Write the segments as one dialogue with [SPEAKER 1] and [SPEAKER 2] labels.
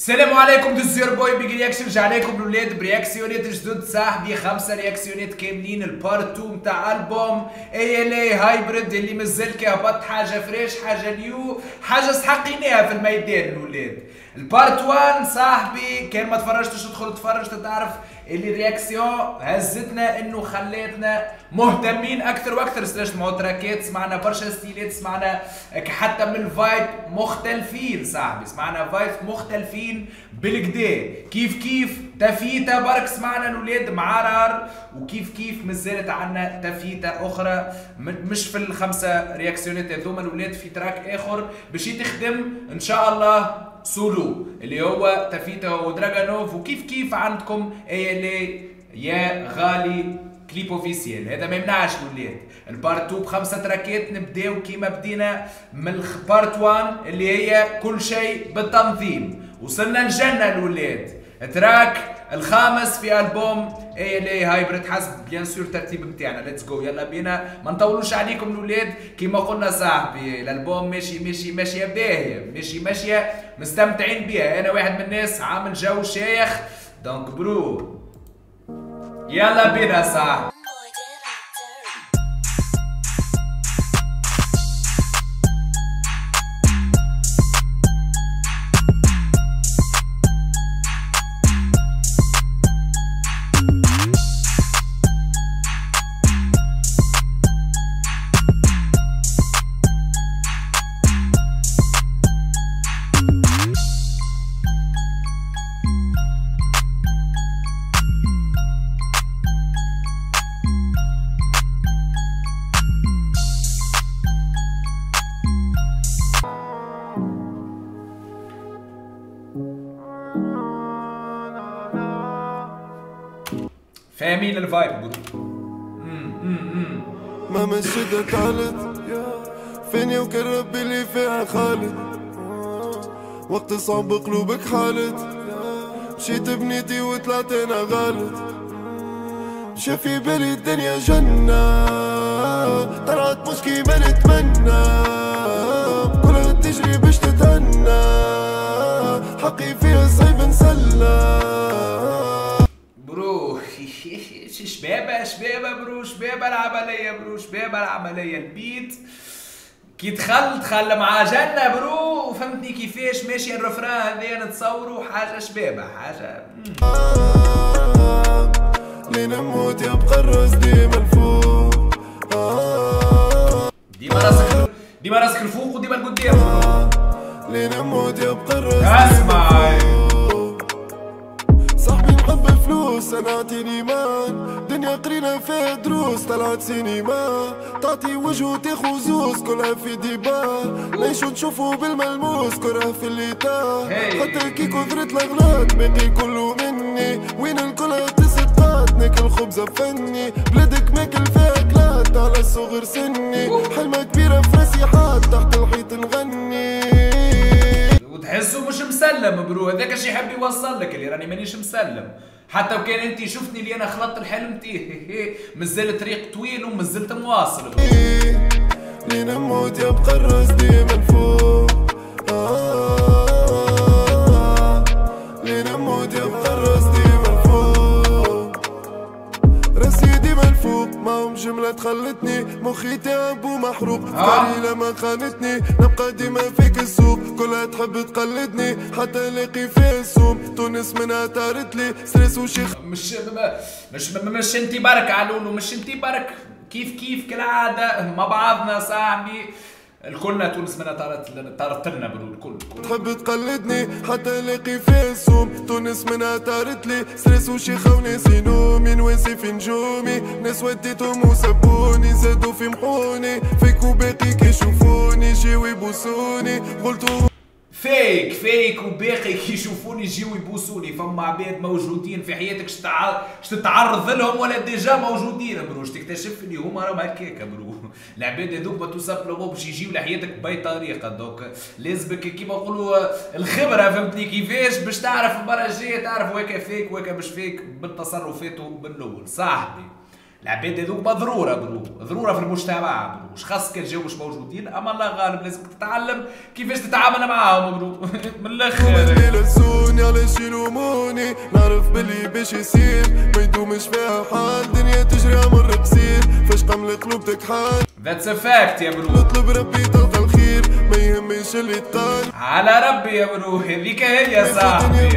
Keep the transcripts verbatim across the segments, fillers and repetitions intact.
[SPEAKER 1] السلام عليكم، ديز يور بوي بيج رياكشن. رجع عليكم الاولاد برياكسيونات جدد صاحبي، خمسه رياكسيونات كاملين. البارت اتنين نتاع البوم اي ال اي هايبريد اللي مازال كهبط، حاجه فريش، حاجه نيو، حاجه سحقيناها في الميدان الاولاد. البارت واحد صاحبي كان ما تفرجتش ادخل تفرج تتعرف اللي رياكسيون هزتنا انه خلاتنا مهتمين اكثر واكثر. سلاش مع تراكات، سمعنا برشا ستيلات، سمعنا حتى من الفايب مختلفين صاحبي، سمعنا فايب مختلفين بالكدا. كيف كيف تفيته برك سمعنا الاولاد معرر، وكيف كيف مازالت عندنا تفيته اخرى مش في الخمسه رياكسيونات هذوما الاولاد، في تراك اخر باش تخدم ان شاء الله سولو اللي هو تفيته ودراغانوف. وكيف كيف عندكم اي ال اي يا غالي كليب اوفيسيال، هذا ما يمنعش الاولاد. البارت اتنين بخمسه تراكات، نبداو كيما بدينا من البارت واحد اللي هي كل شيء بالتنظيم. وصلنا الجنه الاولاد، تراك الخامس في البوم اي ال اي هايبريد حسب بيان سور الترتيب نتاعنا. ليتس جو، يلا بينا ما نطولوش عليكم الاولاد. كيما قلنا صاحبي الالبوم ماشي ماشي ماشيه باهيه، ماشي ماشيه مستمتعين بها. انا واحد من الناس عامل جو شيخ، دونك برو يلا بينا صاحبي. فاهمين الفايب برو.
[SPEAKER 2] ما مشيت تعلت فيني وكان ربي اللي فيها خالد، وقت صعب قلوبك حالت، مشيت بنيتي وطلعت انا غالط. مشى في بالي الدنيا جنة، طلعت مش كيما نتمنى، كلها تجري باش تتهنى، حقي فيها صعيب نسلى.
[SPEAKER 1] برو شبابه شبابه برو، شبابه العمليه برو، شبابه العمليه. البيت كي دخل دخل مع جنه برو، فهمتني كيفاش ماشي الرفران هذايا نتصوروا حاجه شبابه، حاجه
[SPEAKER 2] لين نموت يبقى الراس ديما الفوق،
[SPEAKER 1] ديما راسك ديما راسك الفوق وديما القدام برو.
[SPEAKER 2] لين نموت يبقى الراس
[SPEAKER 1] اسمع
[SPEAKER 2] صاحبي نحب الفلوس، انا اعطيني ايمان، دنيا قرينا فيها دروس، طلعت سينما، تعطي وجه وتاخو زوز، كلها في ديبان، نعيشو نشوفو بالملموس، كره في اللي تاه، حتى كي كثرت الاغلاط باقي كله مني، وين الكل تصدقات، ناكل خبزة فني، بلادك ماكل فيها كلات، على صغر سني، حلمة كبيرة في راسي حاد، تحت الحيط نغني.
[SPEAKER 1] وتحسه مش مسلم برو، هذاك اش يحب يوصل لك، اللي راني مانيش مسلم. حتى وكان انت شفتني اللي انا خلطت الحلم تيه مازال طريق طويل ومازلت مواصل.
[SPEAKER 2] لين نموت يبقى الراس ديما الفوق، لين نموت يبقى الراس ديما الفوق، راسي ديما الفوق، معهم جملة تخلتني، مخي تعب ومحروق، فكري لما خانتني، نبقى ديما فيك السوق، كلها تحب تقلدني، حتى لاقي فيها السوم، تونس منها طارت لي، ستريس وشيخ.
[SPEAKER 1] مش مش مش انتي برك علولو، مش انتي برك، كيف كيف كالعادة مع بعضنا صاحبي، الكلنا تونس منها طارت طارت لنا برو. الكل
[SPEAKER 2] تحب تقلدني حتى لاقي فيها السوم، تونس منها طارت لي، ستريس وشيخة وناسي نومي، نواسي في نجومي، ناس وديتهم وسبوني، زادوا في محوني، فيك وباقي كي يشوفوني جيو يبوسوني، قلتو
[SPEAKER 1] فيك فيك وباقي كي يشوفوني يجيو يبوسوني. فما عباد موجودين في حياتك اش تتعرض لهم ولا ديجا موجودين برو، اش تكتشف اللي هما راهم هكاكا برو. العباد هذوك ما توسابلومون باش يجيو لحياتك باي طريقه، دونك لازمك كيما نقولوا الخبره، فهمتني كيفاش باش تعرف المره الجايه، تعرف واكا فيك واكا مش فيك بالتصرفات بالاول صاحبي. العباد هذوك ضروره برو، ضروره في المجتمع برو، مش خاصك الجو مش موجودين، اما الله غالب لازمك تتعلم كيفاش تتعامل معاهم برو. من الاخر
[SPEAKER 2] باللي باش يصير ما يدومش فيها حال، دنيا تجري عمر قصير فاش قمل قلوبتك حال.
[SPEAKER 1] That's a fact يا برو.
[SPEAKER 2] نطلب ربي تلقى الخير ما يهمش اللي تقال،
[SPEAKER 1] على ربي يا برو هذيك هي يا صاحبي.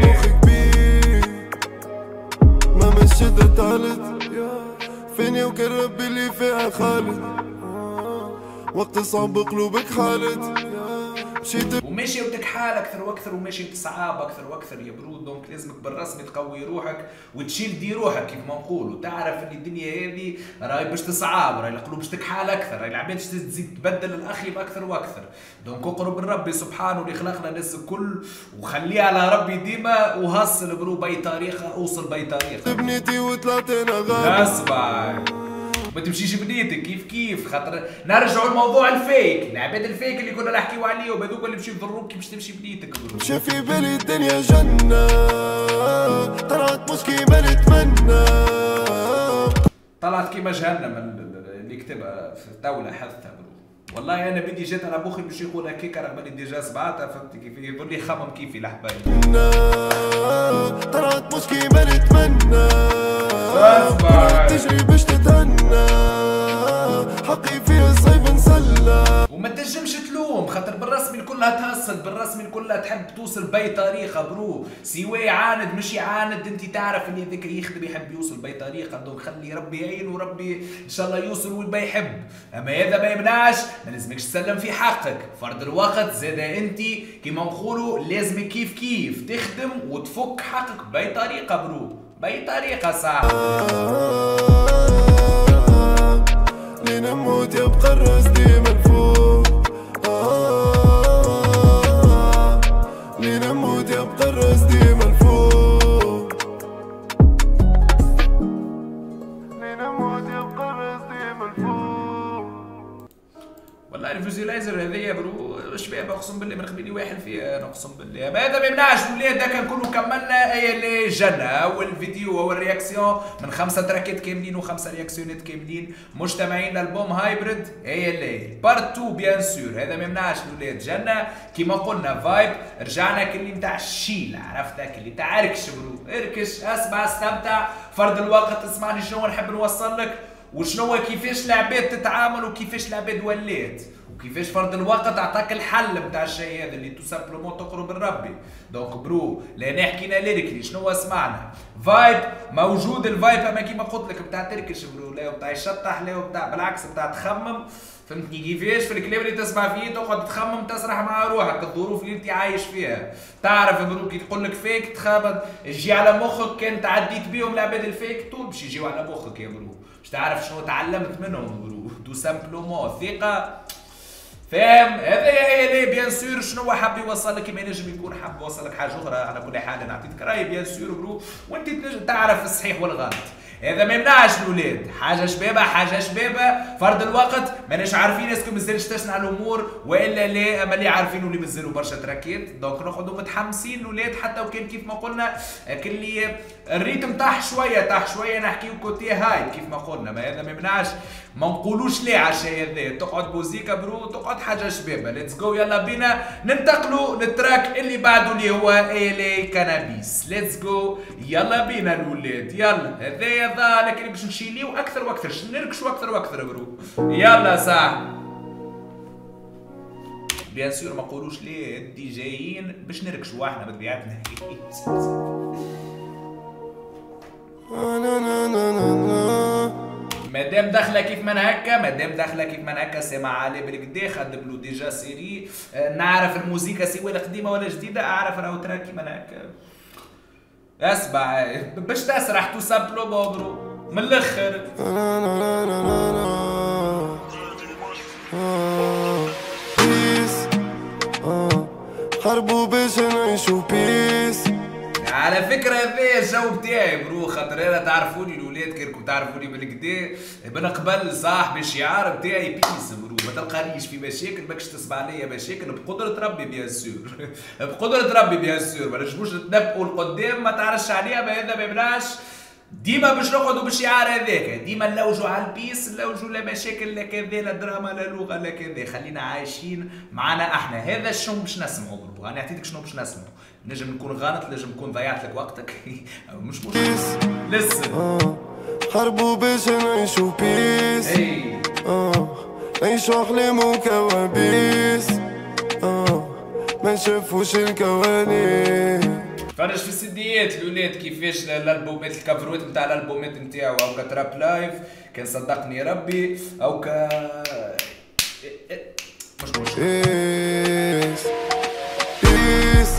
[SPEAKER 2] ما مش شدت علت فيني وكان ربي اللي فيها خالد، وقت صعب قلوبك حالت مشيت
[SPEAKER 1] وماشي وتكحال اكثر واكثر وماشي تصعاب اكثر واكثر يا برو. دونك لازمك بالرسمي تقوي روحك وتشيل دي روحك كيف ما نقولوا، تعرف ان الدنيا هذه راهي باش تصعاب، راهي القلوب باش تكحال اكثر، راهي العباد باش تزيد تبدل الاخيب اكثر واكثر. دونك اقرب من ربي سبحانه اللي خلقنا الناس الكل وخليه على ربي ديما، وهصل برو باي طريقه، اوصل باي طريقه.
[SPEAKER 2] بنيتي وطلعتنا غالي
[SPEAKER 1] اسمع ما تمشيش بنيتك كيف كيف، خاطر نرجعوا لموضوع الفيك، العباد الفيك اللي كنا نحكيو عليهم هذوك اللي باش يضروك كيفاش تمشي بنيتك.
[SPEAKER 2] مشى في بالي الدنيا جنة طلعت مش كيما نتمنى،
[SPEAKER 1] طلعت كيما جهنم اللي كتبها في الدولة حثها برو. والله انا بدي جيت على مخي باش يقول هكاك رغم اني ديجا سمعتها، فهمت كيف يقول لي خمم كيفي الحبايب.
[SPEAKER 2] طلعت مش كيما نتمنى تجري باش تتهنى، حقي في الصيف نسلى.
[SPEAKER 1] وما تنجمش تلوم خاطر بالرسمي كلها تهصل، بالرسمي كلها تحب توصل باي طريقه برو، سواء يعاند مش يعاند انت تعرف اللي هذاك يخدم يحب يوصل باي طريقه. دونك خلي ربي يعين وربي ان شاء الله يوصل وين ما يحب. اما هذا ما يمنعش ما لازمكش تسلم في حقك، فرض الوقت زاد انت كيما نقولوا لازمك كيف كيف تخدم وتفك حقك باي طريقه برو، باي طريقه صح.
[SPEAKER 2] لين نموت يبقى الراس ديما الفوق، لين نموت يبقى الراس ديما الفوق، لين نموت يبقى الراس ديما الفوق.
[SPEAKER 1] والله الفيزيلايزر هذايا برو شباب اقسم بالله من قبيلي واحد فيها، انا اقسم بالله ما هذا ما يمنعش الولاد هكا نكونوا كملنا اي اللي جنة اول فيديو اول رياكسيون من خمسه تراكات كاملين وخمسه رياكسيونات كاملين مجتمعين للبوم هايبريد اي اللي بارت اثنين بيان سور. هذا ما يمنعش الولاد جنة كيما قلنا فايب، رجعنا كلي نتاع الشيل عرفتك اللي تاع اركش برو، اركش اسمع استمتع فرد الوقت اسمعني شنو نحب نوصل لك وشنو كيفاش العباد تتعامل وكيفاش العباد ولات وكيفاش فرض الوقت اعطاك الحل بتاع الشيء هذا اللي تو سامبلومون تقرب من ربي. دونك برو لان حكينا ليريكلي شنو سمعنا فايب موجود، الفايب اما كيما قلت لك بتاع تركش برو، لا بتاع يشطح لا بتاع بالعكس بتاع تخمم، فهمتني كيفاش في الكلام اللي تسمع فيه تقعد تخمم تسرح مع روحك الظروف اللي انت عايش فيها. تعرف برو كي تقول لك فيك تخابط يجي على مخك كان تعديت بيهم العباد الفيك طول باش يجيو على مخك يا برو، باش تعرف شنو تعلمت منهم برو تو سامبلومون ثقه فاهم. هذا هي لي بيان سور شنو حاب يوصل لك، كيما ينجم يكون حاب يوصل لك حاجه اخرى. على كل حال انا عطيتك راي بيان سور برو وانت تعرف الصحيح والغلط. هذا ما يمنعش الاولاد حاجه شبابه حاجه شبابه فرد الوقت ماناش عارفين اسكو مازال تشنع الامور والا لا، اما اللي عارفين واللي مازالوا برشا تراكيت. دونك نقعدوا متحمسين الاولاد حتى وكان كيف ما قلنا كلي الريتم طاح شويه طاح شويه نحكيو كوتي هاي كيف ما قلنا، ما هذا ما يمنعش ما نقولوش لا على الشيء هذا. تقعد بوزيكا برو تقعد حاجه شبابه. ليتس جو يلا بينا ننتقلوا للتراك اللي بعده اللي هو الي كانابيس. ليتس جو يلا بينا الاولاد يلا. هذايا لكن باش نشيليو اكثر واكثر نركشوا اكثر واكثر برو يلا صح. بيان سور ما نقولوش ليه الدي جايين باش نركشوا احنا بطبيعتنا. مادام داخله كيف من هكا مادام داخله كيف من هكا سمع علي بالكدا خدم له ديجا سيري نعرف الموسيقى سواء قديمه ولا جديده اعرف راهو تراك كيما هكا اسمع باش تسرح تو سامبلو برو من الاخر.
[SPEAKER 2] بيس حربوا باش نعيشوا بيس.
[SPEAKER 1] على فكره هذا الجو بتاعي برو خاطر انا تعرفوني الاولاد كيركم تعرفوني بالكدا من قبل صاحبي الشعار بتاعي بيس برو، ما تلقانيش في مشاكل ماكش تسمع ليا مشاكل بقدره ربي بيان سور بقدره ربي بيان سور ما نجموش نتنبؤوا القدام ما تعرفش عليها ما هذا ما يمنعش ديما باش نقعدوا بالشعار هذاك ديما نلوجوا على البيس نلوجوا لا مشاكل لا كذا لا دراما لا لغه لا كذا، خلينا عايشين معنا احنا. هذا شنو باش نسمعوا برو انا عطيتك شنو باش نسمعوا نجم نكون غلط، نجم نكون ضيعت لك وقتك. مش مشكل. لسه
[SPEAKER 2] حربوا باش نعيشوا بيس، نعيشوا أحلام وكوابيس، ما شافوش الكواليس.
[SPEAKER 1] فرج في السديات الولاد كيفاش الالبومات الكفروات نتاع الالبومات نتاعو، او كتراب لايف كان صدقني ربي، او ك مش مشكل.
[SPEAKER 2] بيس بيس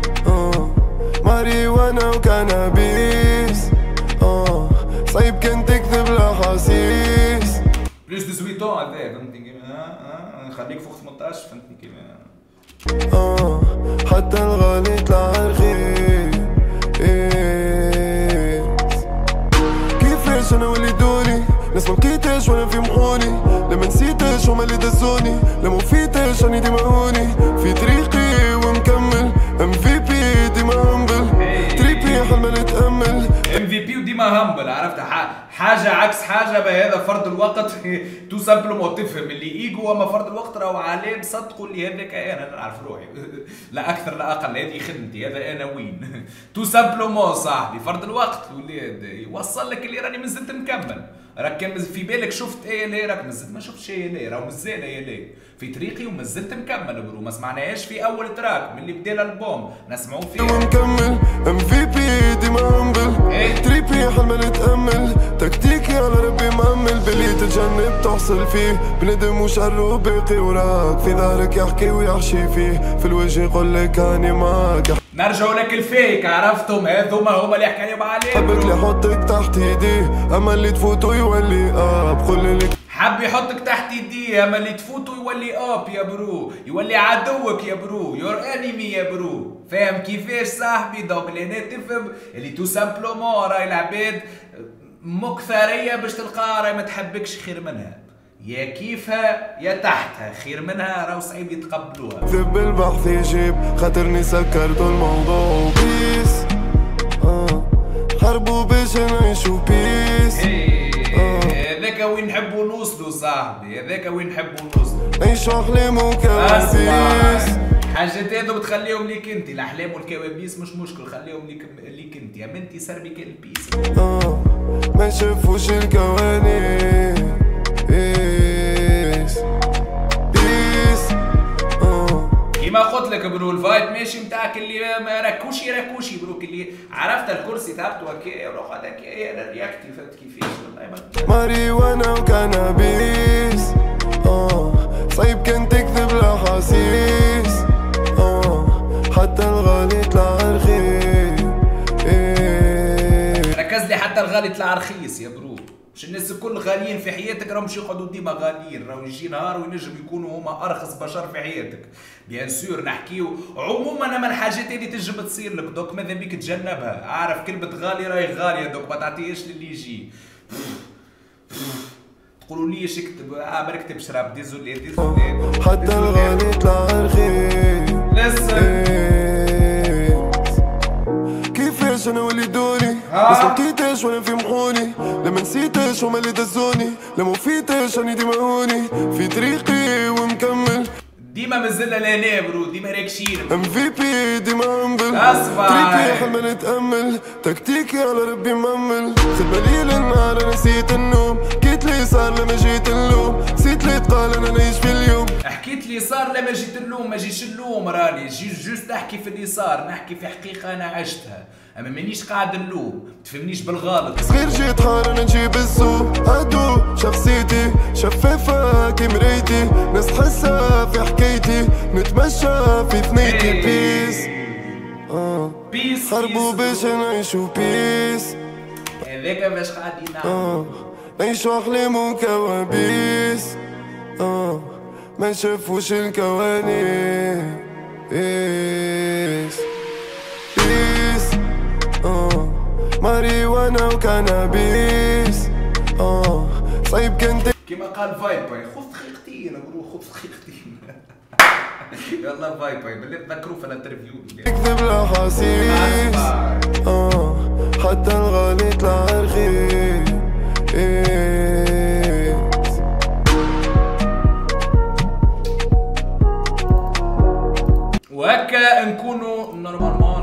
[SPEAKER 2] ماريوانا وكنابيس، صعيب كان تكذب الأحاسيس.
[SPEAKER 1] بلوس دو سويتون هذا فهمتني كيما ها نخليك فوق ثمنطاش فهمتني كيما
[SPEAKER 2] اه حتى الغالي طلع رخيص. كيفاش انا ولي دوني ناس ما لقيتهاش وانا في محوني، لما نسيتهاش هما اللي دزوني، لما وفيتهاش راني ديما هوني في طريقي ومكمل. ام في بي ديما همبل، تريبي حل ما نتامل.
[SPEAKER 1] ام في بي وديما همبل، عرفت حاجه عكس حاجه بهذا فرض الوقت. تو سامبلومون تفهم اللي ايجو، اما فرض الوقت راهو علام صدقوا اللي هذاك انا نعرف روحي. لا اكثر لا اقل، هذه خدمتي، هذا انا وين. تو سامبلومون صاحبي فرض الوقت ولاد يوصل لك اللي راني مازلت نكمل. راك كان في بالك شفت ايه ليه، راك مازلت ما شفتش ايه ليه، راهو مازال ايه ليه في طريقي ومازلت مكمل برو. ما سمعناهاش في اول تراك من اللي بدا الالبوم نسمعوه فيه
[SPEAKER 2] ومكمل. ام في بي ديما همبل، تريبي حل ما نتامل. تكتيكي على ربي مأمل، باللي تتجنب تحصل فيه. بندم وشر باقي وراك، في ظهرك يحكي ويحشي فيه، في الوجه يقول لك اني معاك.
[SPEAKER 1] نرجعوا لك الفيك، عرفتم هذوما هما اللي حكى لهم عليهم.
[SPEAKER 2] حبك اللي يحطك تحت يديه، اما اللي تفوتوا يولي اب. قول لك
[SPEAKER 1] حب يحطك تحت يديه، اما اللي تفوتوا يولي اب يا برو، يولي عدوك يا برو، يور انمي يا برو. فاهم كيفاش صاحبي؟ دوك لهنا تفهم اللي تو سامبلومون راهي العباد مكثريه باش تلقاها راهي ما تحبكش خير منها، يا كيفها يا تحتها خير منها، راهو صعيب يتقبلوها.
[SPEAKER 2] ذب البحث يجيب، خاطرني سكرت الموضوع. بيس اه حربوا باش نعيشوا بيس.
[SPEAKER 1] هذاك وين نحبوا نوصلوا صاحبي، هذاك وين نحبوا نوصلوا.
[SPEAKER 2] نعيشوا احلام وكوابيس،
[SPEAKER 1] حاجات هذو بتخليهم ليك انت، الاحلام والكوابيس مش مشكل، خليهم ليك ليك انت يا منتي سربك البيس.
[SPEAKER 2] اه ما شافوش الكواليس. بيس اه
[SPEAKER 1] كيما قلت لك برو الفايب ماشي نتاعك اللي ما راكوشي راكوشي بروك، اللي عرفت الكرسي تهبطوا هكا وروح هذاك انا رياكتي فهمت كيفاش والله ما.
[SPEAKER 2] ماريوانا وكنابيس، اه صعيب كان تكذب الاحاسيس، اه حتى الغالي طلع رخيص.
[SPEAKER 1] ركز لي حتى الغالي طلع رخيص يا برو، مش الناس الكل غاليين في حياتك راهم مش يقعدوا ديما غاليين، راهو يجي نهار وينجم يكونوا هما ارخص بشر في حياتك. بيان سور نحكيو عموما، اما الحاجات هذه تنجم تصير لك دوك ماذا بيك تجنبها. اعرف كلمة غالي راهي غالية دوك ما تعطيهاش للي يجي. تقولوا ليش اكتب اه ما نكتبش راه ديزولي ديزولي
[SPEAKER 2] حتى الغالي طلع رخيص.
[SPEAKER 1] لسه
[SPEAKER 2] كيفاش انا ولي دوني بس ما لقيتهاش وانا في محوني، لما نسيتهاش هما اللي دزوني، لما وفيتهاش راني ديما هوني في طريقي ومكمل.
[SPEAKER 1] ديما مازلنا لهنا برو، ديما راكشين.
[SPEAKER 2] ام في بي ديما همبل،
[SPEAKER 1] اصبر
[SPEAKER 2] تريبي حل ما نتامل. تكتيكي على ربي مأمل، خدمة ليل النهار انا نسيت النوم. حكيت لي صار لما جيت اللوم، نسيت لي تقال انا نعيش في اليوم.
[SPEAKER 1] حكيت لي صار لما جيت اللوم، ما جيش اللوم راني جي جوست نحكي في اللي صار، نحكي في حقيقة انا عشتها، اما مانيش قاعد اللوم، تفهمنيش بالغلط.
[SPEAKER 2] صغير جيت حار انا نجيب السوق، عدو شخصيتي شفافة كي مرايتي، ناس تحسها في حكايتي، نتمشى في ثنيتي. بيس اه
[SPEAKER 1] بيس
[SPEAKER 2] حربوا باش نعيشوا بيس،
[SPEAKER 1] هذاك باش قاعدين
[SPEAKER 2] اه نعيشوا احلام وكوابيس، اه ما شافوش الكواليس. بيس اه ماريوانا وكنابيس، اه صعيب كان
[SPEAKER 1] كيما قال فايب باي خذ دقيقتين برو، خذ دقيقتين. يلا فايب باي بالله تذكروا في الانترفيو
[SPEAKER 2] تكذب الاحاسيس، اه حتى الغالي طلع رخيص.
[SPEAKER 1] وهكا نكونوا نورمالمون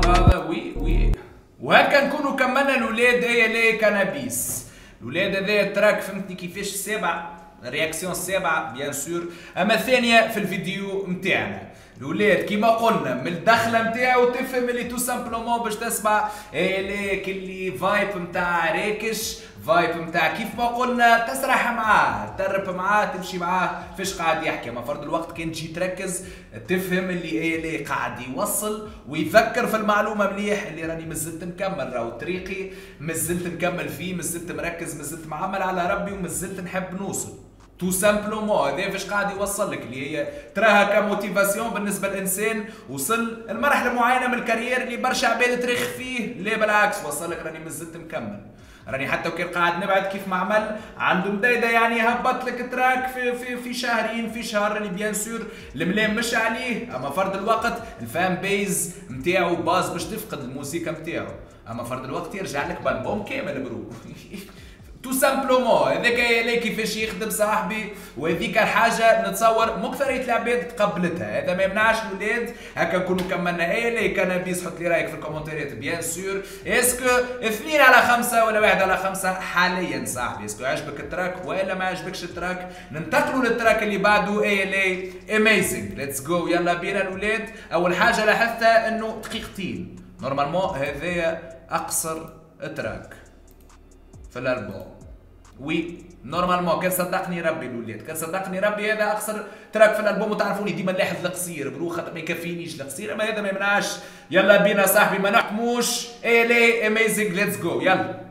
[SPEAKER 1] وهكا نكونوا كملنا الولاد هي لي كنابيس. الولاد هذا التراك فهمتني كيفاش السابع رياكسيون السابعه بيان سور، اما الثانيه في الفيديو نتاعنا. الولاد كيما قلنا من الدخله نتاعو تفهم اللي تو سامبلومون باش تسمع اللي كلي فايب نتاع راكش، فايب نتاع كيف ما قلنا تسرح معاه، ترب معاه، تمشي معاه فاش قاعد يحكي. اما فرد الوقت كان تجي تركز تفهم اللي اللي قاعد يوصل ويفكر في المعلومه مليح، اللي راني مازلت نكمل راهو طريقي، مازلت نكمل فيه، مازلت مركز، مازلت معمل على ربي، ومازلت نحب نوصل. تو سامبلومون هذا فاش قاعد يوصل لك، اللي هي تراها كموتيفاسيون بالنسبه للانسان وصل لمرحله معينه من الكارير اللي برشا عباد تريخ فيه، لا بالعكس وصل لك راني مازلت مكمل. راني حتى وكان قاعد نبعد كيف ما عمل عنده مدايده يعني هبط لك تراك في في في شهرين في شهر، راني بيان سور الملام مش عليه، اما فرد الوقت الفان بيز نتاعو باز باش تفقد الموسيقى نتاعو، اما فرد الوقت يرجع لك بالبوم كامل برو. تو سامبلومون هذاك اللي كيفاش يخدم صاحبي، وهذيك الحاجه نتصور مو اكثريه العباد تقبلتها. هذا ما يمنعش الاولاد هكا نكونوا كملنا اي اللي كنابيس. حط لي رايك في الكومنتات بيان سور. اسكو اثنين على خمسه ولا واحد على خمسه حاليا صاحبي؟ اسكو عجبك التراك ولا ما عجبكش التراك؟ ننتقلوا للتراك اللي بعده اي اللي اميزنج. ليتس جو يلا بينا الاولاد. اول حاجه لاحظتها انه دقيقتين، نورمالمون هذايا اقصر تراك في الالبوم. وي نورمالمون كان صدقني ربي الاولاد، كان صدقني ربي هذا اقصر تراك في الالبوم. وتعرفوني ديما نلاحظ القصير برو خاطر ما يكفينيش القصير، اما هذا ما يمنعش. يلا بينا صاحبي ما نحكموش. اي لي اميزنج ليتس جو يلا.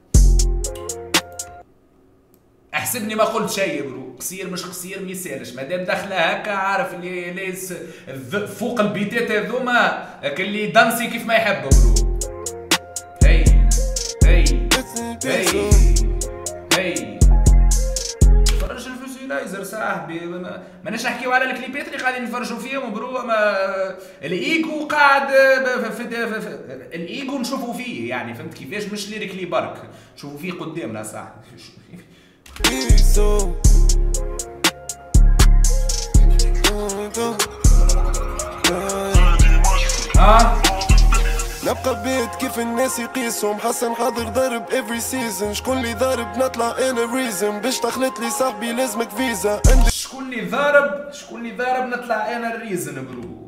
[SPEAKER 1] احسبني ما قلت شيء برو، قصير مش قصير ما يسالش، مادام داخله هكا عارف اللي ليس فوق البيتات هذوما اللي دانسي كيف ما يحب برو. هي هي هي هي فرج الفيجواليزر صاحبي. ماناش نحكيو على الكليبات اللي قاعدين نتفرجوا فيهم برو، اما الايجو قاعد في الايجو نشوفوا فيه يعني، فهمت كيفاش؟ مش ليريكلي برك نشوفوا فيه قدامنا صاحبي. ها
[SPEAKER 2] نبقى بيت كيف الناس يقيسهم، حسن حاضر ضرب every season. شكون اللي ضارب نطلع انا ريزن، باش تخلط لي صاحبي لازمك فيزا. عندي
[SPEAKER 1] شكون اللي ضارب شكون اللي ضارب نطلع انا الريزن برو.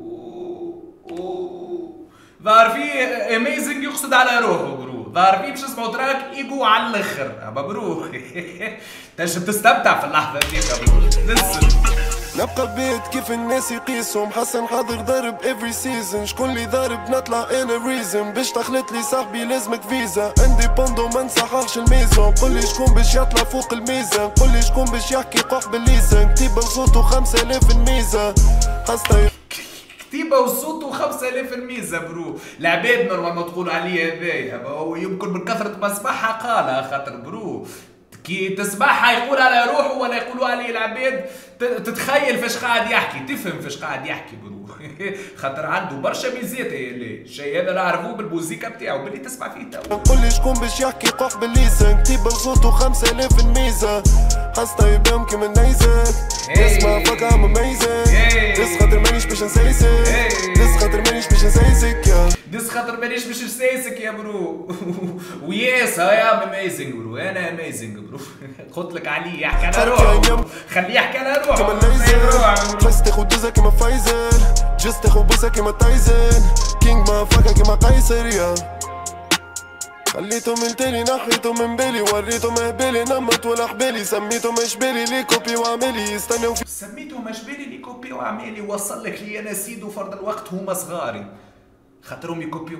[SPEAKER 1] ظهر فيه اميزنج يقصد على روحه برو، ظهر فيه باش اسمعوا تراك ايجو على الاخر. اما برو تنجم تستمتع في اللحظه هذيك برو. لسن
[SPEAKER 2] نبقى بيت كيف الناس يقيسهم، حسن حاضر ضرب every season. شكون اللي ضارب نطلع انا ريزن، باش تخلط لي صاحبي لازمك فيزا. عندي بوندو ما نصححش الميزون، قولي شكون باش يطلع فوق الميزان، قولي شكون باش يحكي قح بالليسان. كتيبة وصوته خمسة آلاف الميزة حسطة
[SPEAKER 1] كتيبة وصوته خمسة آلاف الميزة برو. العباد نورمالمون تقول عليه هذايا، هو يمكن من كثرة ما سمعها قالها، خاطر برو كي تسمعها يقول على روحه ولا يقولوا عليه العباد تتخيل فاش قاعد يحكي، تفهم فاش قاعد يحكي برو. خاطر عنده برشا ميزات اللي الشيء هذا نعرفوه بالموسيقى نتاعو باللي تسمع فيه تو.
[SPEAKER 2] قولي شكون باش يحكي قح بالليسان، كتيبة وصوته خمسة آلاف الميزة حسطة يبان كيما النيزك. تسمع فك ام اميزنج، دس خاطر مانيش باش نسيسك، دس خاطر مانيش باش نسيسك يا
[SPEAKER 1] دس خاطر مانيش باش نسيسك يا برو. وياس هاي ام اميزنج برو، انا اميزنج برو. قلت لك عليه يحكي على روحه، خليه يحكي على روحه
[SPEAKER 2] كيما النيزك. تحس تاخد دوزة كيما فايزر، جست تاخد بوسة كيما تايزن، كينج ما فاكا كيما قيصر يا. خليته من تالي نحيته من بالي، وريته ما بالي نمت ولا حبالي. سميته مش بالي لي كوبي وعمالي يستناو في
[SPEAKER 1] سميته مش بالي لي كوبي وعمالي. وصل لك لي انا سيدو فرد الوقت هما صغاري خاطرهم يكوبيو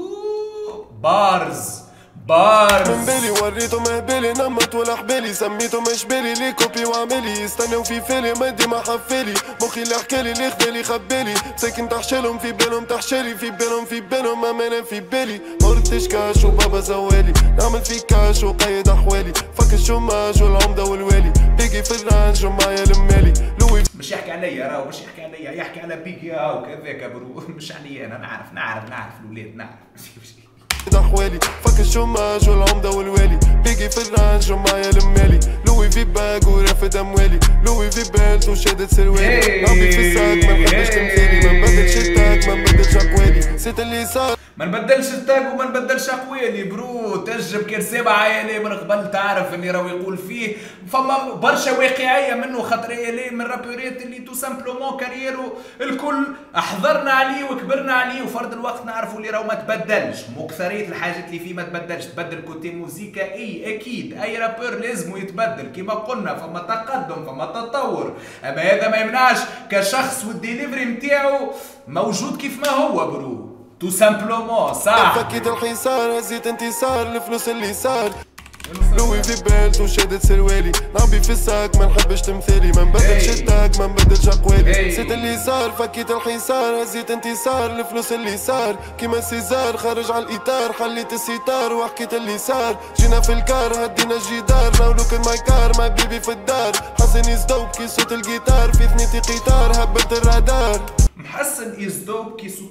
[SPEAKER 1] بارز بارز
[SPEAKER 2] من بالي. وريته ما بالي نمت ولا حبالي. سميته مش بالي لي كوبي وعمالي يستناو في فالي مادي ما حفالي. مخي اللي حكالي اللي خدالي خبالي. ساكن تحشالهم في بالهم تحشالي، في بالهم في بالهم اما انا في بالي. مرتش كاش وبابا زوالي، نعمل في كاش وقيد احوالي. فك الشماج والعمده والوالي، بيجي في الرانج ومعايا المالي. لوي
[SPEAKER 1] مش يحكي عليا راهو، مش يحكي عليا، يحكي على بيجي هاو كذاك برو. مش عليا انا، نعرف نعرف نعرف الاولاد نعرف.
[SPEAKER 2] احوالي فك الشماج والعمده والوالي. بيجي في الرانج ومعايا المالي. لوي في باج ورافد اموالي. لوي في بيلت وشادت سروالي. ربي في الساق ما نحبش تمثالي. ما نبدلش التاك ما نبدلش اقوالي. سيت اللي صار
[SPEAKER 1] ما نبدلش التاج وما نبدلش اقوالي برو. تجب كان سبعة يا من قبل تعرف اللي راهو يقول فيه فما برشا واقعيه منه، خاطر يا من رابوريت اللي تو سامبلومون كاريرو الكل احضرنا عليه وكبرنا عليه، وفرد الوقت نعرفوا اللي راهو ما تبدلش. مكثريه الحاجات اللي فيه ما تبدلش. تبدل كوتي موزيكا اي اكيد، اي رابور لازم يتبدل كما قلنا، فما تقدم فما تطور، اما هذا ما يمنعش كشخص والديليفري نتاعو موجود كيف ما هو برو. تو سامبلومون صح.
[SPEAKER 2] فكيت الحصار هزيت انتصار الفلوس اللي صار لوي في بيلت وشادت سروالي نعبي في الساك ما نحبش تمثالي ما نبدلش التاك ما نبدلش اقوالي نسيت اللي صار فكيت الحصار هزيت انتصار الفلوس اللي صار كيما سيزار خارج على الاطار حليت الستار وحكيت اللي صار جينا في الكار هدينا الجدار ناو لوك ان ماي كار ما بيبي في الدار حسن يزدوب كي صوت الجيتار في ثنيتي قطار هبت الرادار
[SPEAKER 1] محسن يزدوب كي صوت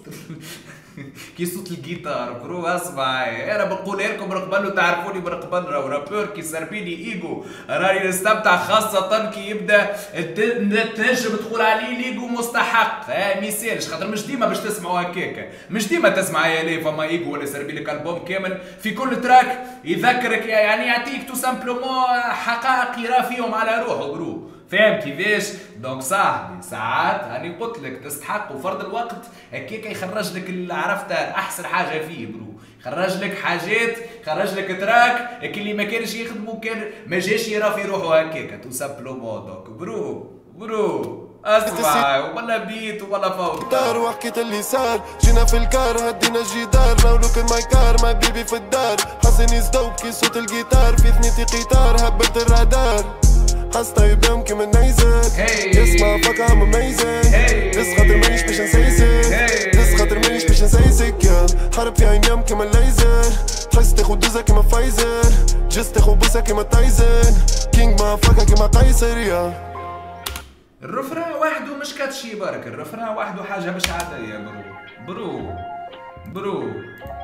[SPEAKER 1] كي صوت الجيتار برو. اسمع انا بقولها لكم من قبل وتعرفوني من قبل، راهو رابور كي سربيني ايجو راني نستمتع، خاصة كي يبدا تنجم تقول عليه ليجو مستحق. اه ميسالش خاطر مش ديما باش تسمعوا هكاكا، مش ديما تسمع يا لي فما ايجو ولا سربي لك البوم كامل في كل تراك يذكرك يعني يعطيك تو سامبلومون حقائق يرى فيهم على روحه برو. فاهم كيفاش؟ دونك صاحبي ساعات هاني قلت لك تستحق، وفرض الوقت هكاك يخرج لك اللي عرفتها احسن حاجه فيه برو، يخرج لك حاجات، يخرج لك تراك اللي ما كانش يخدمه كان ما جاش يرى في روحه هكاك تو سامبلومون. دونك برو برو اسمع ولا بيت ولا فوق
[SPEAKER 2] دار وحكيت اللي صار جينا في الكار هدينا الجدار ناو لوك ان ماي كار ما بيبي في الدار حسن يزدوب كي صوت الجيتار في ثنيتي قطار هبت الرادار حاسة يبهم كيما نيزك اسمع فك ام اميزنج بس خاطر مانيش باش نسيسك بس خاطر مانيش باش نسيسك يا حرب في عينيهم كيما الليزر تحس تاخد دوزة كيما فايزر جست تاخد بوسة كيما تايزن كينج ما فكا كيما قيصر يا
[SPEAKER 1] الرفران وحده مش كاتشي برك، الرفران وحده حاجة مش عادية برو برو برو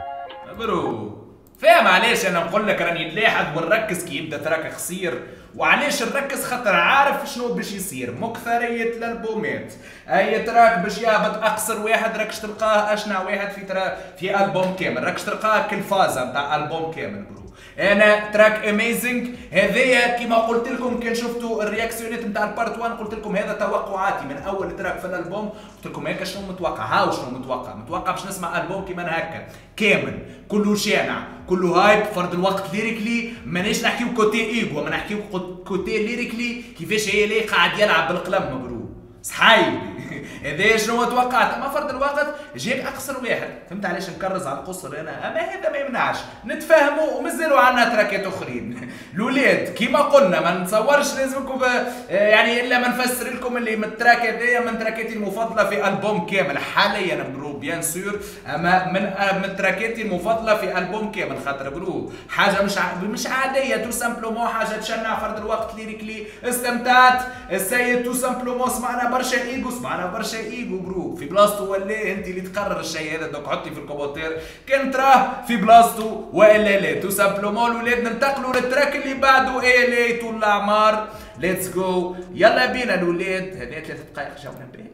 [SPEAKER 1] برو. فاهم علاش انا نقول لك راني نلاحظ ونركز كي يبدا تراك قصير، وعلاش نركز خاطر عارف شنو باش يصير. مكثرية الالبومات، اي تراك باش يهبط اقصر واحد راكش تلقاه اشنع واحد في تراك في البوم كامل، راكش تلقاه كل فازة نتاع البوم كامل برو. انا تراك اميزنج هذايا كيما قلت لكم كان شفتوا الرياكسيونات نتاع البارت واحد قلت لكم هذا توقعاتي من اول تراك في الالبوم، قلت لكم هيك شنو متوقع، هاو شنو متوقع، متوقع باش نسمع البوم كيما هكا كامل كله شانع كله هايب. فرد الوقت ليريكلي ماناش نحكيو كوتي ايجو، ما نحكيو كوتي ليريكلي كيفاش هي ليه قاعد يلعب بالقلم مبروك صحيح. هذا شنو توقعت، اما فرد الوقت جاك اقصر واحد، فهمت علاش نكرز على القصر انا، اما هذا ما يمنعش نتفاهموا ومازالوا عندنا تراكات اخرين. الاولاد كيما قلنا ما نتصورش لازمكم يعني الا ما نفسر لكم اللي من التراك هذايا من تراكاتي المفضله في البوم كامل حاليا برو بيان سور، اما من من تراكاتي المفضله في البوم كامل خاطر برو حاجه مش مش عاديه تو سامبلومون حاجه تشنع. فرد الوقت ليريكلي استمتعت السيد تو سامبلومون، سمعنا برشا ايجو سمعنا برشا ايجو برو في بلاصتو ولا انت اللي تقرر الشيء هذا. دوك حطي في الكومنتير كان تراه في بلاصتو ولا لا. تو سامبلومون الولاد ننتقلوا للتراك اللي بعده اي لي طول الاعمار. ليتس جو يلا بينا الولاد، هذه ثلاث دقائق جاونا به.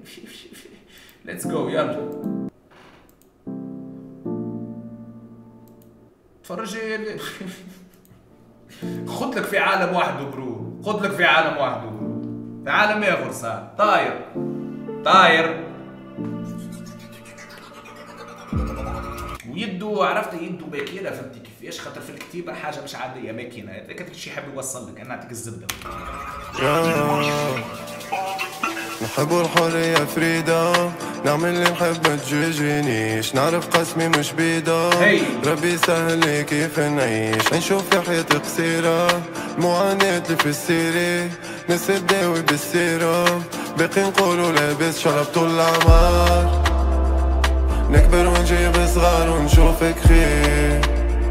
[SPEAKER 1] ليتس جو يلا تفرجي. خد لك في عالم وحده برو، خد لك في عالم وحده برو، في عالم اخر صار طاير طاير ويدو عرفت يدو باكيرة فهمتي كيفاش، خاطر في الكتيبة حاجة مش عادية ماكينة، هذاك داك الشيء يحب يوصل لك، انا نعطيك الزبدة.
[SPEAKER 2] نحبوا الحرية فريدة نعمل اللي نحب ما تجيجينيش، نعرف قسمي مش بيدا ربي سهل لي كيف نعيش، نشوف في حياتي قصيرة المعاناة اللي في السيرة ناس تداوي بالسيرة باقي نقولوا لابس شرب طول الأعمار، نكبر ونجيب صغار ونشوفك خير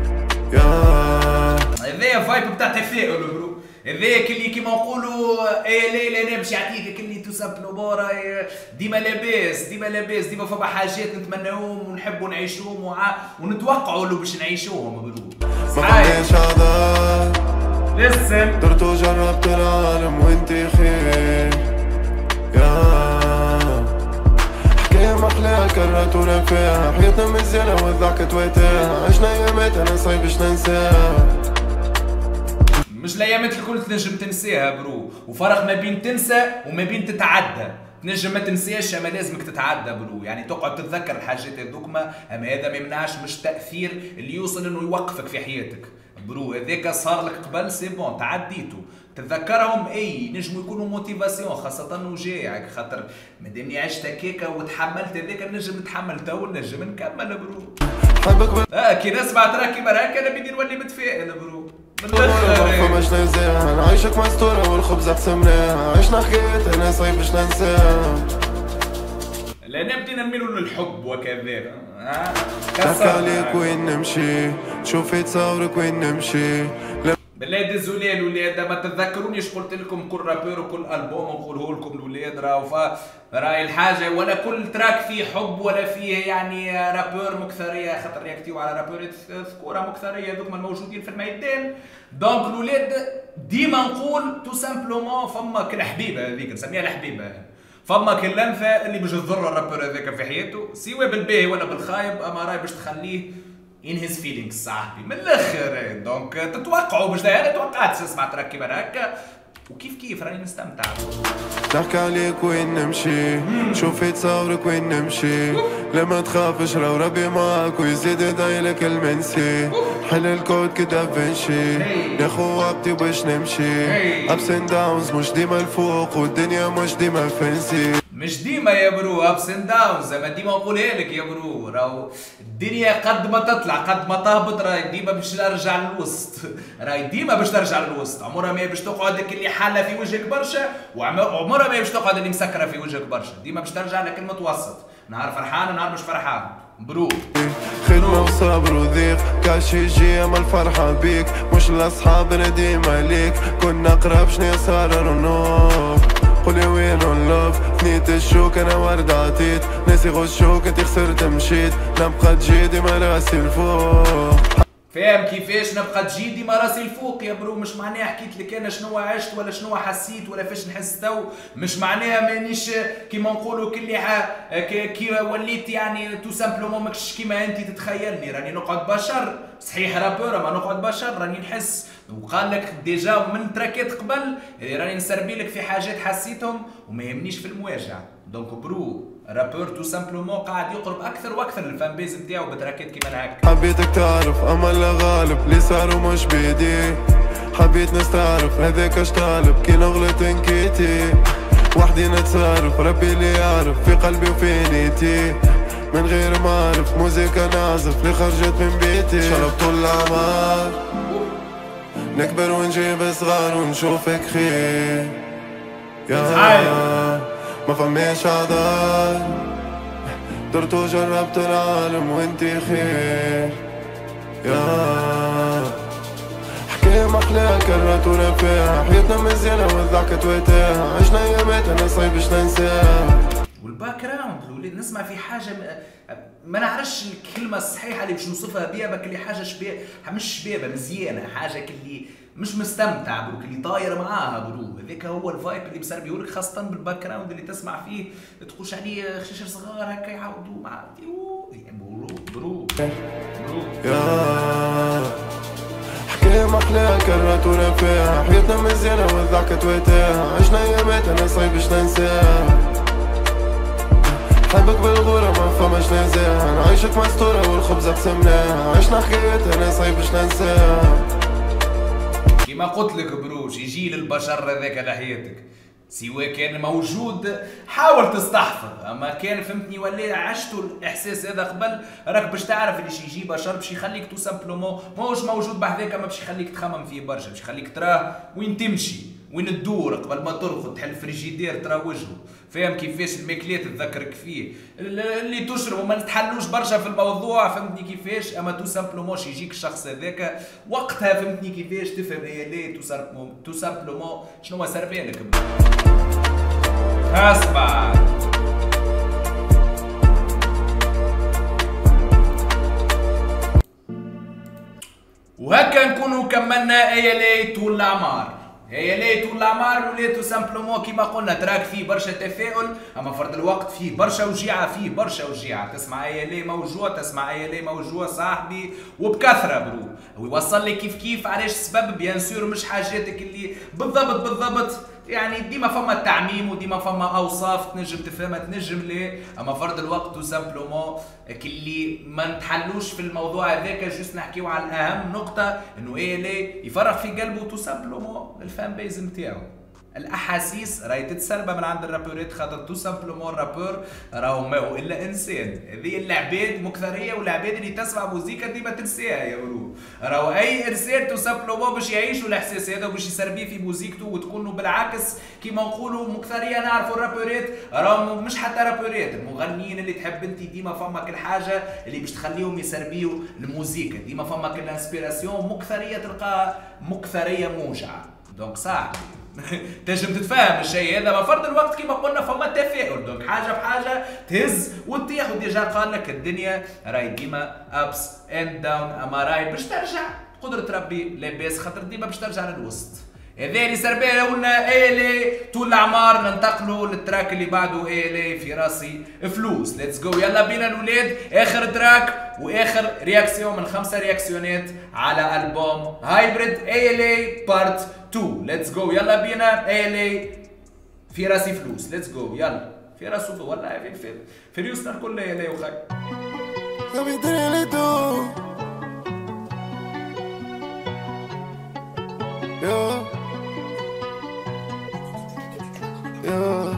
[SPEAKER 2] يا
[SPEAKER 1] هذايا فايب بتاع تفاؤل برو، هذاك اللي كيما نقولوا ايه ليلى نمشي يعطيك اللي تو سامبلومون ديما لاباس ديما لاباس ديما فما حاجات نتمناوهم ونحبوا نعيشوهم وع... ونتوقعوا لو باش نعيشوهم برو.
[SPEAKER 2] ما عنديش عذار
[SPEAKER 1] لسن
[SPEAKER 2] درت وجربت العالم وانتي خير يا حكاية محلاها كرهتونا فيها، حياتنا مزيانة والضحكة تويتاها، عشنا ايامات انا صعيب باش ننساها.
[SPEAKER 1] مش الايامات الكل تنجم تنساها برو، وفرق ما بين تنسى وما بين تتعدى. تنجم ما تنساش اما لازمك تتعدى برو، يعني تقعد تتذكر الحاجات هذوكما، اما هذا ما يمنعش مش تاثير اللي يوصل انه يوقفك في حياتك برو. هذاك صار لك قبل سي بون تعديته، تتذكرهم اي نجموا يكونوا موتيفاسيون، خاصة وجاعك، خاطر مادامني عشت هكاكا وتحملت هذاك نجم نتحمل تو نجم نكمل برو. اه كي نسمع ترى كيما هكا انا بدي نولي متفائل برو.
[SPEAKER 2] فماش ننساها، نعيشك مستورة والخبز قسمناها، عشنا حكايات انا صعيب باش ننساها.
[SPEAKER 1] لأن بدينا نميلوا للحب وكذا. ها
[SPEAKER 2] نحكي عليك وين نمشي، تشوف في تصاورك وين نمشي.
[SPEAKER 1] بالله ديزولي الولاد، ما تتذكرونيش قلت لكم كل رابور وكل البوم نقوله لكم الولاد راهو فا راهي الحاجه، ولا كل تراك فيه حب ولا فيه يعني رابور مكثريه، خاطر يكتيو على رابور ذكوره مكثريه ذوك الموجودين في الميدان. دونك الولاد ديما نقول تو سامبلومون فما كالحبيبه هذيك نسميها الحبيبه، فما كاللنفه اللي باش تضر الرابور هذاك في حياته سواء بالباهي ولا بالخايب، اما راهي باش تخليه in his feelings صاحبي من الاخر. دونك تتوقعوا باش انا توقعت نسمع تراك كيما هكا وكيف كيف راني نستمتع.
[SPEAKER 2] نحكي عليك وين نمشي، شوف في تصاورك وين نمشي، لما تخافش لو ربي معاك ويزيد يدايلك المنسي، حل الكود كدا فينشي ناخو وقتي باش نمشي، ابس اند داونز مش ديما الفوق والدنيا مش ديما فانسي.
[SPEAKER 1] مش ديما يا برو ابس اند داونز، زي ما ديما نقولها لك يا برو، راهو الدنيا قد ما تطلع قد ما تهبط راهي ديما باش ترجع للوسط، راهي ديما باش ترجع للوسط، عمرها ما باش تقعد لك اللي حاله في وجهك برشا، وعمرها ما باش تقعد اللي مسكره في وجهك برشا، ديما باش ترجع لك المتوسط، نهار فرحان نهار مش فرحان برو.
[SPEAKER 2] خدمة وصبر وضيق كاش يجي اما الفرحة بيك، مش الاصحاب انا ديما ليك، كنا قراب شنيا صار رنوك، قولي وين اللوف، نيت الشوك انا ورد عطيت، ناسي غشوك انتي خسرت مشيت، نبقى تجي ديما راسي الفوق.
[SPEAKER 1] فاهم كيفاش نبقى تجي ديما راسي الفوق يا برو، مش معناها حكيت لك انا شنو عشت ولا شنو حسيت ولا فاش نحس تو، مش معناها مانيش كيما نقولوا كلي كي وليت يعني تو سامبلومون ماكش كيما انت تتخيلني، راني نقعد بشر صحيح رابور ما نقعد بشر، راني نحس وقال لك ديجا من تراكات قبل راني نسربي لك في حاجات حسيتهم وما يهمنيش في المواجهه. دونك برو رابور تو سامبلومون قاعد يقرب اكثر واكثر للفان بيز نتاعو بتراكات كيما هكا.
[SPEAKER 2] حبيتك تعرف اما اللي غالب اللي صاروا مش بيدي، حبيت نستعرف هذاك اش طالب كي نغلط نكيتي، وحدي نتصرف ربي اللي يعرف في قلبي وفي نيتي، من غير ما اعرف موزيكا نعزف اللي خرجت من بيتي، شرب طول العمر نكبر ونجيب صغار ونشوفك خير يا ما فماش عذار، درت وجربت العالم وانتي خير يا حكاية محلاها كرهتونا فيها، حياتنا مزيانة والضحكة تويتاها، عشنا ايامات انا صعيب باش ننساها.
[SPEAKER 1] والباك جراوند الولاد نسمع في حاجه ما نعرفش الكلمه الصحيحه اللي باش نوصفها بها، بك اللي حاجه شباب مش شبابه مزيانه، حاجه كلي مش مستمتع برو كلي طاير معاها برو، هذاك هو الفايب اللي مسربيهولك، خاصه بالباك جراوند اللي تسمع فيه تقولش عليه خشيش صغار هكا يعاودوا مع برو برو برو
[SPEAKER 2] يا حكاية محلاها كرهتونا فيها، حياتنا مزيانة والضحكة تويتاها، عشنا ايامات انا صعيب باش ننساها، حبك بالغورة ما فماش نزاهة، نعيشك مستورة والخبز قسمناها، عشنا حكايات انا صعيب باش ننساها.
[SPEAKER 1] كيما قلت لك بروش يجي للبشر هذاك لحياتك، سواء كان موجود حاول تستحفظ، اما كان فهمتني ولا عشتوا الاحساس هذا قبل راك باش تعرف اللي يجي بشر باش يخليك تو سامبلومون ماهوش موجود بهذاك، ما باش يخليك تخمم فيه برشا، باش يخليك تراه وين تمشي وين تدور قبل ما ترقد تحل فريجيدير ترى وجهه، فاهم كيفاش الماكلات تذكرك فيه اللي تشرب وما تحلوش برشا في الموضوع، فهمتني كيفاش، اما تو سامبلومون يجيك الشخص هذاك وقتها فهمتني كيفاش تفهم هي ليه تو سامبلومون شنو سربالك. اسمع وهكا نكونوا كملنا ايالي طول الاعمار، هي ليت والعمار وليتو سامبلومون كيما قلنا تراك فيه برشا تفاؤل، اما فرد الوقت فيه برشا وجيعه، فيه برشا وجيعه. تسمع اي لي موجوع، تسمع اي لي موجوع صاحبي وبكثره برو، ويوصل لي كيف كيف علاش سبب بيان سور مش حاجاتك اللي بالضبط بالضبط، يعني ديما فما تعميم وديما فما اوصاف تنجم تفهمها تنجم ليه، اما فرد الوقت تو سامبلومون اللي ما نتحلوش في الموضوع هذاك، جوست نحكيو على الاهم نقطه انه ايه ليه يفرغ في قلبه تو سامبلومون الفان بيز نتاعو. الاحاسيس راهي تتسرب من عند الرابورات، خاطر تو سامبلومون الرابور راهو ما هو الا انسان. هذه العباد مكثريه، والعباد اللي تسمع موزيكا ديما تنساها يا برو. راهو اي انسان تو سامبلومون باش يعيشوا الاحساس هذا وباش يسربيه في موزيكته وتكونوا بالعكس كيما نقولوا مكثريه. نعرفوا الرابورات راهو مش حتى رابورات، المغنيين اللي تحب انت ديما فما كل حاجه اللي باش تخليهم يسربيوا الموزيكا، ديما فما كل انسبيراسيون مكثريه تلقاها مكثريه موجعه. دونك صاحبي تنجم تتفاهم الشيء هذا، ما فرد الوقت كيما قلنا فما تفاؤل، دونك حاجه بحاجه تهز وتطيح. وديجا قال لك الدنيا راهي ديما ابس اند داون، اما راهي باش ترجع قدرة ربي لاباس، خاطر ديما باش ترجع للوسط. هذا اللي صار بيه قلنا ايلي طول الاعمار. ننتقلوا للتراك اللي بعده ايلي في راسي فلوس. ليتس جو، يلا بينا الاولاد. اخر تراك واخر رياكسيون من خمسه رياكسيونات على البوم هايبريد ايلي بارت اثنين. ليتس جو، يلا بينا. ايلي في راسي فلوس. ليتس جو، يلا. في راسه والله في في في ريوسنا الكل ايلي وخي.
[SPEAKER 2] يا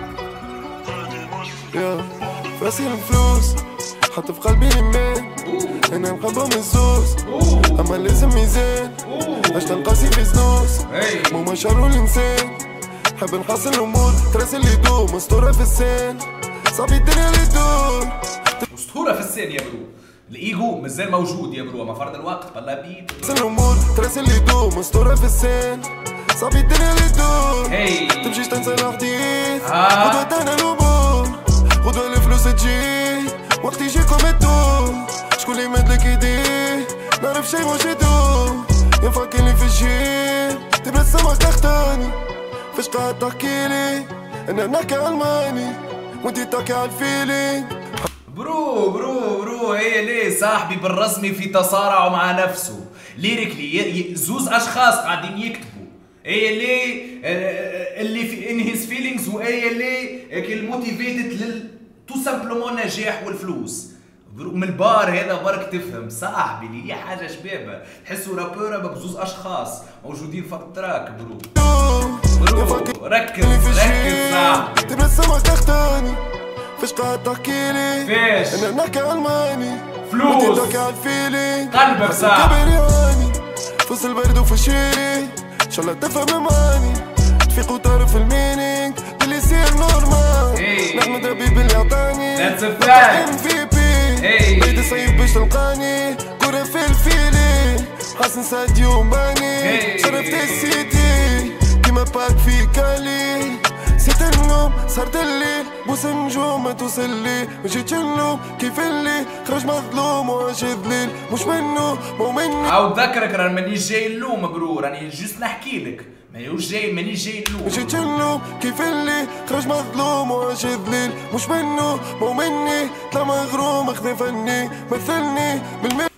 [SPEAKER 2] يا فاسي الفلوس حط في قلبي الايمان، انا نقبهم الزوز اما لازم ميزان، باش تنقاسي في زنوس مو مشارو الانسان. حب نحصل الامور تراس اللي يدوم، اسطوره في السن صافي الدنيا اللي تدور.
[SPEAKER 1] اسطوره في السن يا برو، الايجو مازال موجود يا برو، ما فرض الوقت بالله بيد.
[SPEAKER 2] الامور تراس اللي يدوم، اسطوره في السن صافي الدنيا اللي تدور.
[SPEAKER 1] hey.
[SPEAKER 2] تمشيش تنسى الحديث
[SPEAKER 1] آه.
[SPEAKER 2] غدوة تاعنا الامور، غدوة الفلوس تجي وقت يجيكم الدور. شكون اللي مدلك يديه نعرف شي واش يدور، ينفكرني في الجيل تبسم تختاني. فاش قاعد تحكيلي انا نحكي الماني وانتي تحكي على الفيلينغ.
[SPEAKER 1] برو برو برو هي ليه صاحبي بالرسمي في تصارع مع نفسه ليريكلي، زوز اشخاص قاعدين يكتبوا. هي اللي اللي في ان هيز فيلينغز، وهي اللي الموتيفيتد لل تو سامبلومون نجاح والفلوس. من البار هذا برك تفهم صاحبي اللي هي حاجه شبابه، تحسوا رابوره بزوز اشخاص موجودين في التراك. برو برو ركز ركز صاحبي.
[SPEAKER 2] تبسم تختاني فاش قاعد تحكيلي
[SPEAKER 1] فاش
[SPEAKER 2] انا نحكي الماني
[SPEAKER 1] فلوس
[SPEAKER 2] وانتي تحكي على الفيلينغ.
[SPEAKER 1] قلبك صاحبي
[SPEAKER 2] فص البرد وفي الشيري ان شاء الله تفهم معاني، تفيق وتعرف المينينغ اللي يصير نورمال. نحمد ربي باللي عطاني ام في بي، بيت صيف باش تلقاني كرة في الفيلي، حسن ساديو ماني شرفت السيتي كيما باك في كالي. نسيت النوم صارت الليل بوس النجوم ما توصلي، مجيتش النوم كيف اللي خرج مظلوم وعاش ذليل، مش منه مو مني.
[SPEAKER 1] عاود ذكرك راني مانيش جاي اللوم برو، راني جوست نحكي لك مانيش جاي مانيش جاي اللوم.
[SPEAKER 2] مجيتش النوم كيف اللي خرج مظلوم وعاش ذليل، مش منه مو مني. طلع مغروم اخذ فني مثلني بالميل،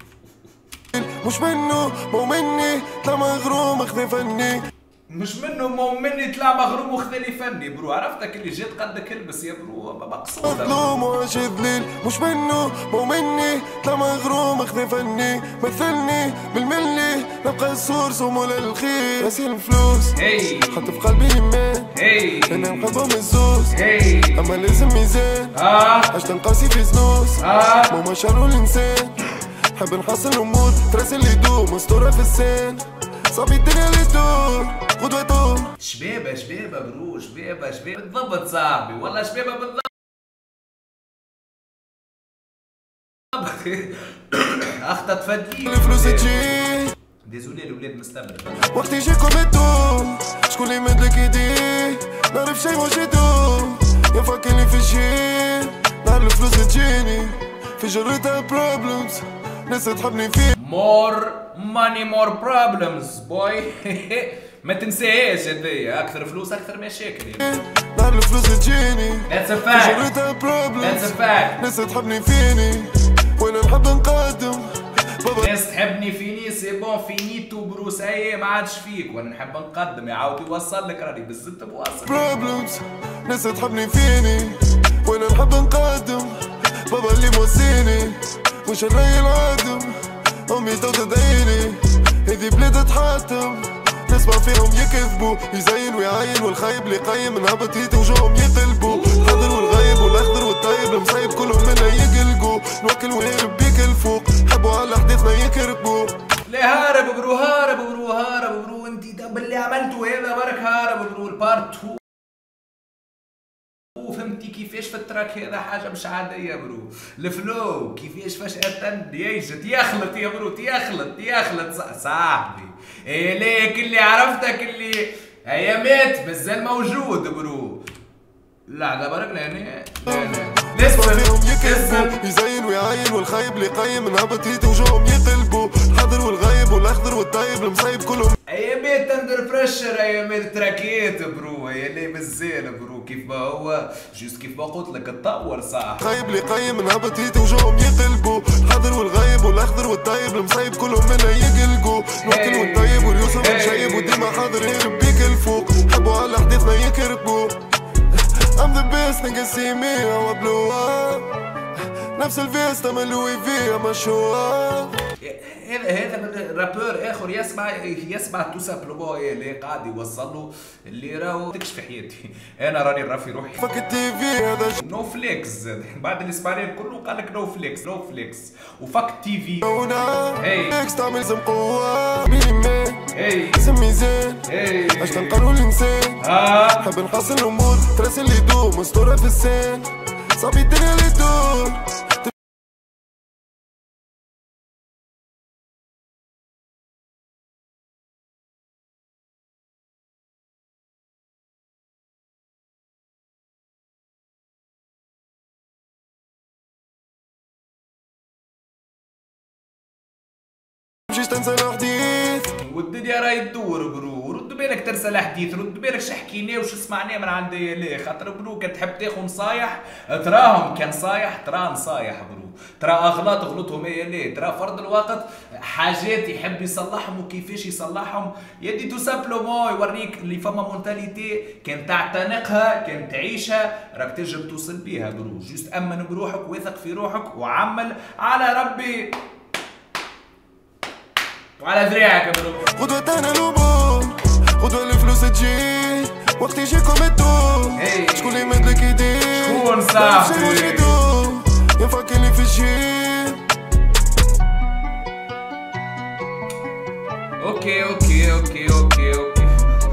[SPEAKER 2] مش منه مو مني. طلع مغروم اخذ فني،
[SPEAKER 1] مش منه مو مني. طلع مغروم وخذلي فني برو، عرفتك اللي جيت قدك البس يا برو مقصود.
[SPEAKER 2] مظلوم وعاش ذليل مش منه مو مني. طلع مغروم اخذ فني مثلني بالملي، نبقى السورس ومول الخير. راسي الفلوس
[SPEAKER 1] hey.
[SPEAKER 2] حط في قلبي ايمان
[SPEAKER 1] hey.
[SPEAKER 2] انا نحبهم الزوز
[SPEAKER 1] hey.
[SPEAKER 2] اما لازم ميزان
[SPEAKER 1] آه.
[SPEAKER 2] عشت نقاسي في زنوس
[SPEAKER 1] آه.
[SPEAKER 2] مو مشارو الانسان. حب نحصل الامور تراس اللي يدوم، اسطوره في السن صافي الدنيا اللي تدور غدوة تدور.
[SPEAKER 1] شبابه شبابه برو شبابه شبابه بالضبط صاحبي، والله شبابه بالضبط. اخطت فدي
[SPEAKER 2] الفلوس تجي
[SPEAKER 1] ديزولي الاولاد مستمر
[SPEAKER 2] وقت يجيكم الدور. شكون اللي مدلك يديه نعرف شي واش يدور، ينفكرني في الجيل نهار الفلوس تجيني في جرتها بروبلمز ناس تحبني فيه.
[SPEAKER 1] more money more problems boy. ما تنساهاش هذيا، اكثر فلوس اكثر مشاكل.
[SPEAKER 2] نهار الفلوس تجيني
[SPEAKER 1] That's a fact.
[SPEAKER 2] جريتها بروبلمز.
[SPEAKER 1] That's a fact.
[SPEAKER 2] ناس تحبني فيني وانا نحب نقدم.
[SPEAKER 1] ناس تحبني فيني سي بون فينيتو بروس، اي ما عادش فيك وانا نحب نقدم. يعاود يوصل لك راني بالزبط بواصل.
[SPEAKER 2] بروبلمز ناس تحبني فيني وانا نحب نقدم. بابا اللي موصيني مش الري العادم. امي تو تدعيلي هذي بلاد تحاتم. نسمع فيهم يكذبوا يزين ويعين والخايب اللي قايم من هبط وجوهم يقلبوا. الحاضر والغايب والاخضر والطيب المصايب كلهم منا يقلقوا. نوكل ويهرب بيك الفوق حبوا على حديثنا يكربوا.
[SPEAKER 1] لا هارب برو هارب برو هارب برو انتي ده باللي عملته هذا برك هارب برو البارت تو. فهمتي كيفاش في التراك هذا حاجه مش عاديه برو. الفلو كيفاش فجاه يجت يخلط يا برو يخلط يخلط صاحبي. ايه ليك اللي عرفتك اللي ايامات مازال موجود برو. لا لا برك لا انا
[SPEAKER 2] نسمع فيهم يكذبوا يزين ويعين والخايب اللي قايم من هبط وجوهم يقلبوا. الحاضر والغايب والاخضر والطيب المصايب كلهم.
[SPEAKER 1] ايامات اندر بريشر ايامات تراكيت برو. يا لي مازال برو كيف ما هو جوست كيف ما قلت لك اتطور صح.
[SPEAKER 2] خايب اللي قايم من هبط وجوهم يقلبوا. الحاضر والغايب والاخضر والطيب المصايب كلهم منا يقلقوا. نوكل والطيب واليوسف والشايب وديما حاضر يهرب بيك الفوق حبوا على حديثنا يكربوا. I'm the best nigga see me I'm a blow up. نفس الفيست I'm a Louis V I'm a show up.
[SPEAKER 1] هذا هذا رابور اخر يسمع يسمع تو سامبلومون اللي قاعد يوصل له اللي راهو تكشف حياتي. انا راني نرفي روحي
[SPEAKER 2] فك التي في هذا
[SPEAKER 1] نو فليكس. بعد الاسبانيين كله قال لك نو فليكس نو فليكس وفك تي في.
[SPEAKER 2] هي فليكس تعمل زم قوة ميني مان.
[SPEAKER 1] هي
[SPEAKER 2] اسم ميزان.
[SPEAKER 1] هي
[SPEAKER 2] اش تنقلوا الانسان.
[SPEAKER 1] ها
[SPEAKER 2] حب نحصل الامور تراس اللي يدوم مسطورة في السان. صافي الدنيا اللي تدور. مشيش تنسى الحديث
[SPEAKER 1] والدنيا راهي تدور برو. رد بالك تنسى الحديث، رد بالك ش حكيناه وش سمعناه من عند ليه. خاطر برو كان تحب تاخذ نصايح تراهم كان صايح ترى نصايح برو. ترى اغلاط غلطهم هي ليه. ترى فرض الوقت حاجات يحب يصلحهم وكيفاش يصلحهم. يدي تو سامبلومون يوريك اللي فما مونتاليتي كان تعتنقها كان تعيشها راك تنجم توصل بيها برو. جوست امن بروحك واثق في روحك وعمل على ربي وعلى ذراعك يا برو.
[SPEAKER 2] غدوة تانا الأمور غدوة الفلوس تجي وقت يجيكم الدور. شكون اللي مدلك يديك
[SPEAKER 1] شكون صاحبي
[SPEAKER 2] ينفعك اللي في الجيل.
[SPEAKER 1] اوكي اوكي اوكي اوكي اوكي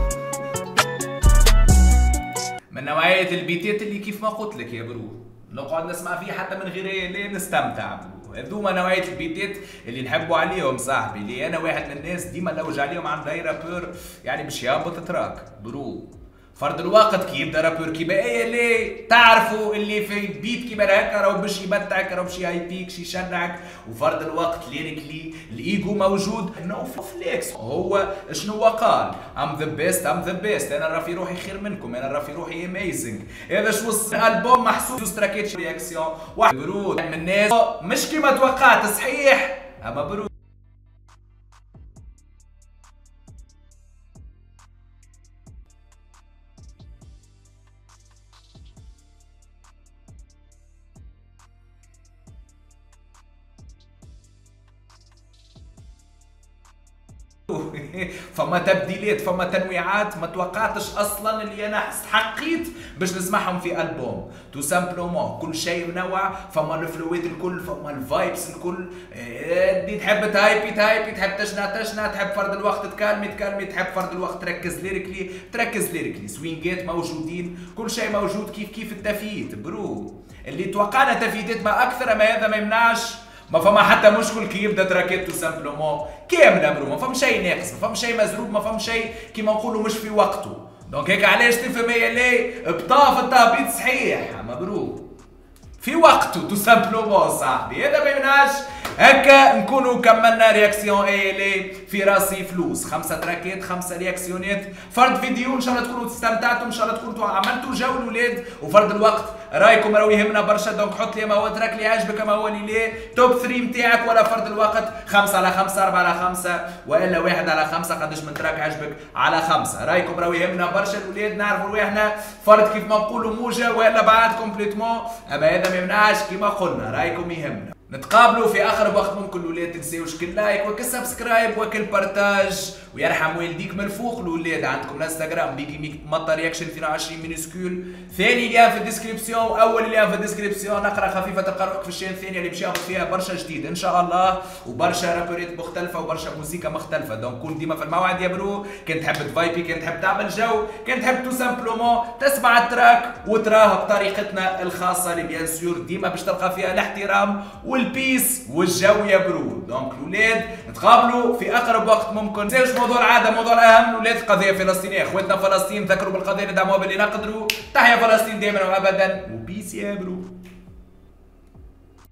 [SPEAKER 1] من نوعية البيتات اللي كيف ما قلت لك يا برو نقعد نسمع فيه حتى من غير ليه نستمتع برو. هذوما نوعية البيتات اللي نحبوا عليهم صاحبي. اللي انا واحد من الناس ديما نلوج عليهم عند اي رابور يعني باش يهبط تراك برو. فرض الوقت كي يبدا رابور كيما ايه اللي تعرفوا اللي في بيت كيما هكا راهو باش يمتعك راهو باش يهيبيك باش يشنعك. وفرض الوقت ليريكلي الايجو موجود نو فليكس. هو شنو قال؟ ام ذا بيست ام ذا بيست. انا راه في روحي خير منكم انا راه في روحي اميزنج. هذا شو الالبوم محسوب ستراكيتش رياكسيون واحد برو من الناس مش كيما توقعت صحيح اما برو فما تبديلات فما تنويعات ما توقعتش اصلا اللي انا حقيت باش نسمعهم في البوم. تو سامبلومون كل شيء منوع. فما الفلويد الكل فما الفايبس الكل. دي تحب تهايبي تهايبي تحب تشنا تشنا تحب فرد الوقت تكالمي تكالمي تحب فرد الوقت تركز ليريكلي تركز ليريكلي. سوينجات موجودين كل شيء موجود كيف كيف التفيت برو. اللي توقعنا تفيتات ما اكثر ما هذا ما يمنعش ما فما حتى مشكل كي يبدا تراكيت تو سامبلومون كامله برو. ما فما شيء ناقص ما فما شيء مزروب ما فما شيء كيما نقولوا مش في وقته. دونك هيك علاش تفهم هي ليه بطاف التهبيط صحيح اما برو في وقته تو سامبلومون صاحبي. هذا ما يمنعش هكا نكونوا كملنا رياكسيون اي ال في راسي فلوس. خمسه تراكات، خمسه رياكسيونات، فرد فيديو. ان شاء الله تكونوا استمتعتوا، ان شاء الله تكونوا عملتوا جو الاولاد. وفرد الوقت رايكم راهو يهمنا برشا، دونك حط لي ما هو تراك اللي عجبك، ما هو اللي لا توب ثلاثة نتاعك، ولا فرد الوقت خمسة على خمسة، أربعة على خمسة، والا واحد على خمسة، قداش من تراك عجبك على خمسة. رايكم راهو يهمنا برشا الاولاد، نعرفوا رواحنا فرد كيف ما نقولوا موجه ولا بعد كومبليتمون، اما هذا ما يمنعش كيما قلنا رايكم يهمنا. نتقابلوا في اخر وقت ممكن الاولاد، تنساوش كل لايك وكل سبسكرايب وكل بارتاج، ويرحم والديك من الفوق. الاولاد عندكم الانستغرام بيكي ميك مطا رياكشن اثنين وعشرين مينيسكول، ثاني ليان في الديسكريبسيون، اول ليان في الديسكريبسيون. نقرا خفيفه تلقى روحك في الشين الثانيه اللي باش ياخذ فيها برشا جديد ان شاء الله، وبرشا رابورات مختلفه وبرشا موسيقى مختلفه. دونك كون ديما في الموعد يا برو. كان تحب تفايبي، كان تحب تعمل جو، كان تحب تو سامبلومون تسمع التراك وتراه بطريقتنا الخاصه اللي بيان سور ديما باش تلقى فيها الاحترام والبيس والجو يا برو. دونك الاولاد نتقابلوا في اقرب وقت ممكن. ما تنساوش موضوع العاده، موضوع الاهم الاولاد، القضيه الفلسطينيه. اخوتنا فلسطين ذكروا بالقضيه، ندعموها باللي نقدروا. تحيا فلسطين دائما وابدا، وبيس يا برو.